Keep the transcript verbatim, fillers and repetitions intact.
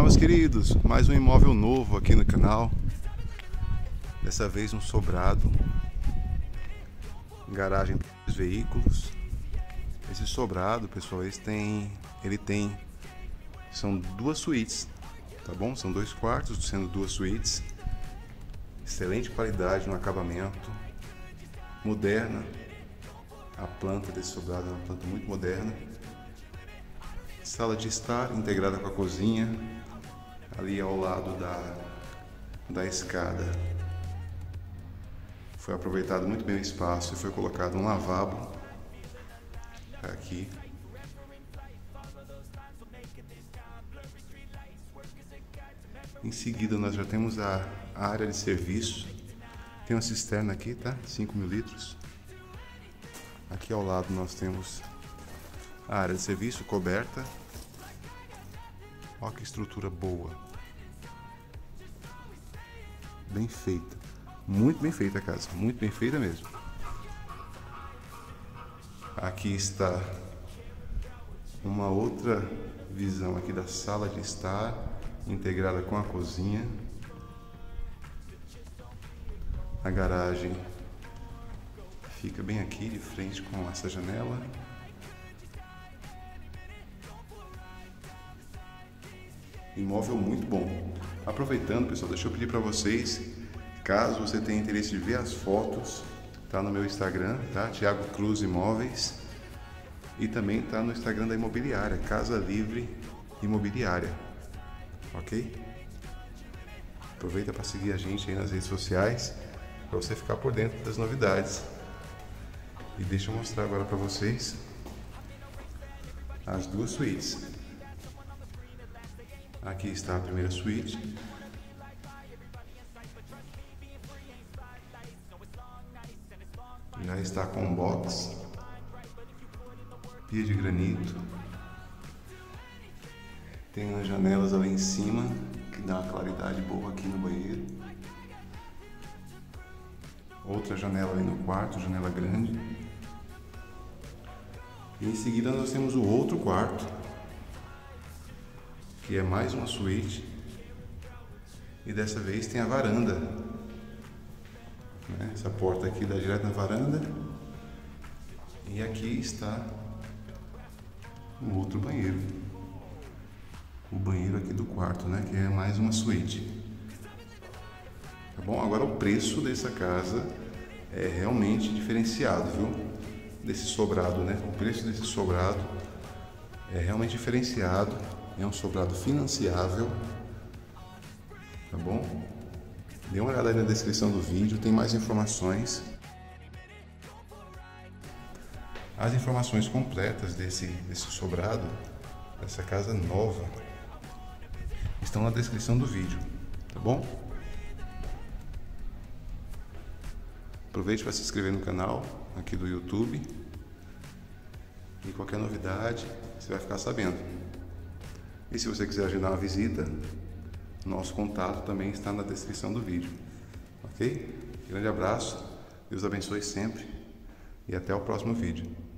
Olá, meus queridos, mais um imóvel novo aqui no canal. Dessa vez um sobrado, garagem para os veículos. Esse sobrado, pessoal, esse tem, ele tem, são duas suítes, tá bom? São dois quartos, sendo duas suítes. Excelente qualidade no acabamento, moderna. A planta desse sobrado é uma planta muito moderna. Sala de estar integrada com a cozinha, ali ao lado da, da escada. Foi aproveitado muito bem o espaço e foi colocado um lavabo aqui. Em seguida nós já temos a, a área de serviço. Tem uma cisterna aqui, tá? cinco mil litros. Aqui ao lado nós temos a área de serviço coberta. Olha que estrutura boa. Bem feita. Muito bem feita a casa. Muito bem feita mesmo. Aqui está uma outra visão aqui da sala de estar, integrada com a cozinha. A garagem fica bem aqui de frente com essa janela. Imóvel muito bom. Aproveitando, pessoal, deixa eu pedir para vocês, caso você tenha interesse de ver as fotos, tá no meu Instagram, tá? Thiago Cruz Imóveis. E também tá no Instagram da imobiliária, Casa Livre Imobiliária. Ok? Aproveita para seguir a gente aí nas redes sociais, para você ficar por dentro das novidades. E deixa eu mostrar agora para vocês as duas suítes. Aqui está a primeira suíte. Já está com box, pia de granito. Tem as janelas ali em cima que dá uma claridade boa aqui no banheiro. Outra janela ali no quarto, janela grande. E em seguida nós temos o outro quarto, que é mais uma suíte, e dessa vez tem a varanda. Essa porta aqui dá direto na varanda, e aqui está o outro banheiro, o banheiro aqui do quarto, né? Que é mais uma suíte. Tá bom? Agora o preço dessa casa é realmente diferenciado, viu? Desse sobrado, né? O preço desse sobrado é realmente diferenciado. É um sobrado financiável, tá bom? Dê uma olhada aí na descrição do vídeo, tem mais informações. As informações completas desse, desse sobrado, dessa casa nova, estão na descrição do vídeo, tá bom? Aproveite para se inscrever no canal aqui do YouTube. E qualquer novidade, você vai ficar sabendo. E se você quiser agendar uma visita, nosso contato também está na descrição do vídeo. Ok? Grande abraço, Deus abençoe sempre e até o próximo vídeo.